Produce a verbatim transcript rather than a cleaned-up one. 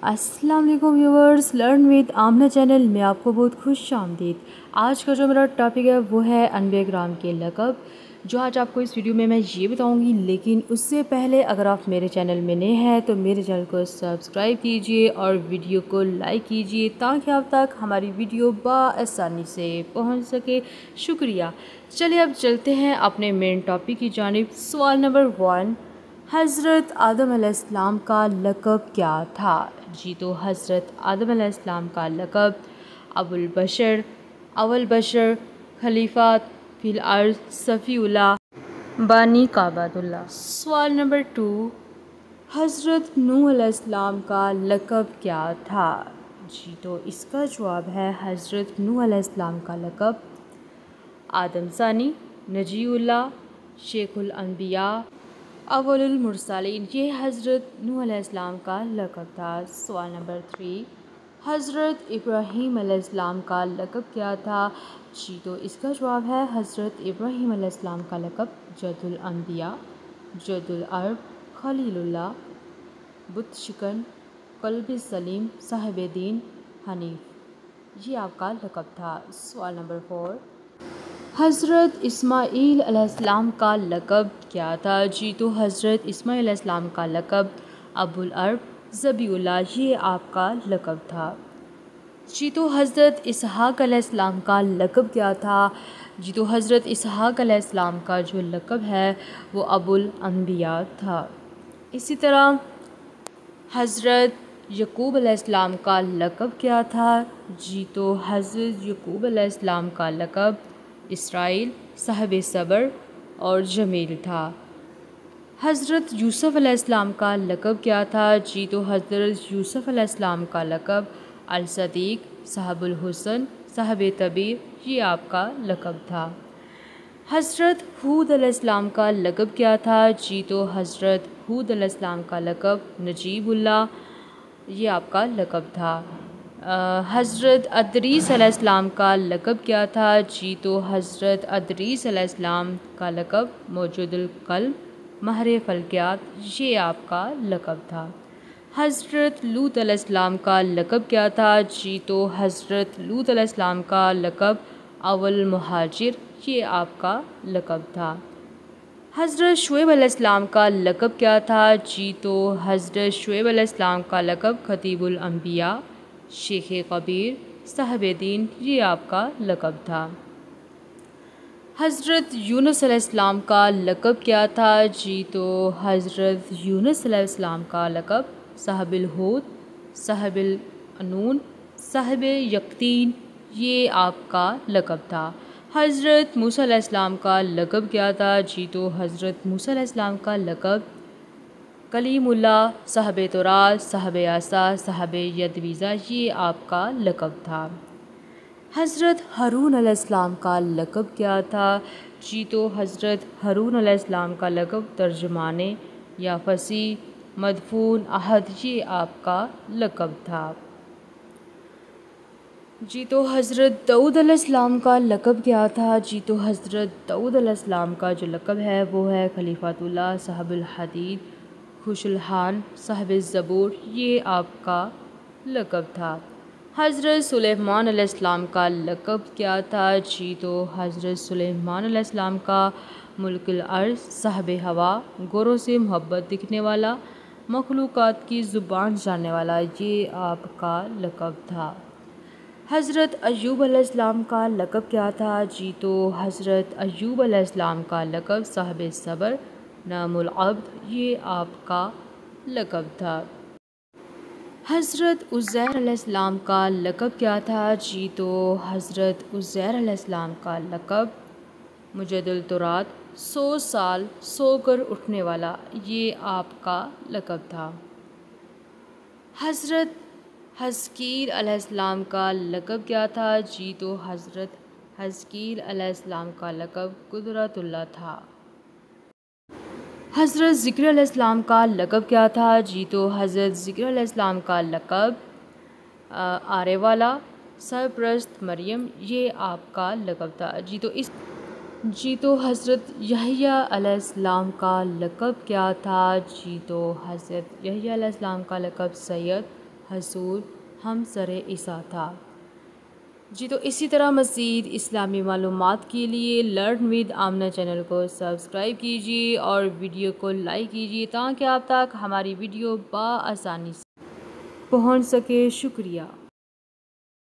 السلام علیکم viewers, learn with Amna channel میں آپ کو بہت خوش آمدید۔ آج کا جو میرا ٹاپک ہے وہ ہے انبیاء کرام کے لقب، جو آج آپ کو اس ویڈیو میں میں یہ بتاؤں گی۔ لیکن اس سے پہلے اگر آپ میرے چینل میں نئے ہیں تو میرے چینل کو سبسکرائب کیجئے اور ویڈیو کو لائک کیجئے تاکہ آپ تک ہماری ویڈیو بآسانی سے پہنچ سکے۔ شکریہ۔ چلیے اب چلتے ہیں اپنے مین ٹاپک کی جانب۔ سوال نمبر ون، حضرت آدم علیہ السلام کا لقب کیا تھا؟ جی تو حضرت آدم علیہ السلام کا لقب ابو البشر، اول بشر، خلیفۃ فی الارض، صفی اللہ، بانی کعبۃ اللہ۔ سوال نمبر ٹو، حضرت نوح علیہ السلام کا لقب کیا تھا؟ جی تو اس کا جواب ہے حضرت نوح علیہ السلام کا لقب آدم ثانی، نجی اللہ، شیخ الانبیاء، اول المرسلین۔ یہ حضرت نوح علیہ السلام کا لقب تھا۔ سوال نمبر تھری، حضرت ابراہیم علیہ السلام کا لقب کیا تھا؟ جی تو اس کا جواب ہے حضرت ابراہیم علیہ السلام کا لقب جد الانبیاء، جد العرب، خلیل اللہ، بت شکن، قلب سلیم، صاحب دین حنیف۔ یہ آپ کا لقب تھا۔ سوال نمبر فور، حضرت اسماعیل علیہ السلام کا لقب کیا تھا؟ جی تو حضرت اسماعیل علیہ السلام کا لقب ابو العرب، ذبیح اللہ۔ یہ آپ کا لقب تھا۔ جی تو حضرت اسحاق علیہ السلام کا لقب کیا تھا؟ جی تو حضرت اسحاق علیہ السلام کا جو لقب ہے وہ ابو الانبیاء تھا۔ اسی طرح حضرت یعقوب علیہ السلام کا لقب کیا تھا؟ جی تو حضرت یعقوب علیہ السلام کا لقب اسرائیل، صاحب صبر اور جمیل تھا۔ حضرت یوسف علیہ السلام کا لقب کیا تھا؟ جی تو حضرت یوسف علیہ السلام کا لقب الصدیق، صاحب الحسن، صاحب طبیر۔ یہ آپ کا لقب تھا۔ حضرت ہود علیہ السلام کا لقب کیا تھا؟ جی تو حضرت ہود علیہ السلام کا لقب نجیب اللہ۔ یہ آپ کا لقب تھا۔ حضرت ادریس علیہ السلام کا لقب کیا تھا؟ جی تو حضرت ادریس علیہ السلام کا لقب موجود القلب، ماہر فلکیات۔ یہ آپ کا لقب تھا۔ حضرت لوط علیہ السلام کا لقب کیا تھا؟ جی تو حضرت لوط علیہ السلام کا لقب اول مہاجر۔ یہ آپ کا لقب تھا۔ حضرت شعیب علیہ السلام کا لقب کیا تھا؟ جی تو حضرت شعیب علیہ السلام کا لقب خطیب الانبیاء، شیخ کبیر، صاحب دین۔ یہ آپ کا لقب تھا۔ حضرت یونس علیہ السلام کا لقب کیا تھا؟ جی تو حضرت یونس علیہ السلام کا لقب صاحب الحوت، صاحب النون، صاحب یقطین۔ یہ آپ کا لقب تھا۔ حضرت موسیٰ علیہ السلام کا لقب کیا تھا؟ جی تو حضرت موسیٰ علیہ السلام کا لقب کلیم اللہ، صاحب تورات، صاحب عصا، صاحب ید بیضا۔ یہ آپ کا لقب تھا۔ حضرت ہارون علیہ السلام کا لقب کیا تھا؟ جی تو حضرت ہارون علیہ السلام کا لقب ترجمان یا فصیح، مدفون، احد۔ یہ آپ کا لقب تھا۔ جی تو حضرت داؤد علیہ السلام کا لقب کیا تھا؟ جی تو حضرت داؤد علیہ السلام کا جو لقب ہے وہ ہے خلیفۃ اللہ، صاحب الحدید، خوش الحال، صاحب الزبور۔ یہ آپ کا لقب تھا۔ حضرت سلیمان علیہ السلام کا لقب کیا تھا؟ جی تو حضرت سلیمان علیہ السلام کا ملک الارض، صاحب ہوا، گوروں سے محبت دکھنے والا، مخلوقات کی زبان جاننے والا۔ یہ آپ کا لقب تھا۔ حضرت ایوب علیہ السلام کا لقب کیا تھا؟ جی تو حضرت ایوب علیہ السلام کا لقب صاحب صبر، نعم العبد۔ یہ آپ کا لقب تھا۔ حضرت عزیر علیہ السلام کا لقب کیا تھا؟ جی تو حضرت عزیر علیہ السلام کا لقب مجدد التورات، سو سال سو کر اٹھنے والا۔ یہ آپ کا لقب تھا۔ حضرت حزقیل علیہ السلام کا لقب کیا تھا؟ جی تو حضرت حزقیل علیہ السلام کا لقب قدرت اللہ تھا۔ حضرت ذکر علیہ السلام کا لقب کیا تھا؟ جی تو حضرت ذکر علیہ السلام کا لقب آرے والا، سرپرست مریم۔ یہ آپ کا لقب تھا۔ جی تو اس جی تو حضرت یحییٰ علیہ السلام کا لقب کیا تھا؟ جی تو حضرت یحییٰ علیہ السلام کا لقب سید، حصول ہم سر عیسیٰ تھا۔ جی تو اسی طرح مزید اسلامی معلومات کے لیے لرن ود آمنہ چینل کو سبسکرائب کیجیے اور ویڈیو کو لائک کیجیے تاکہ آپ تک ہماری ویڈیو بآسانی سے پہنچ سکے۔ شکریہ۔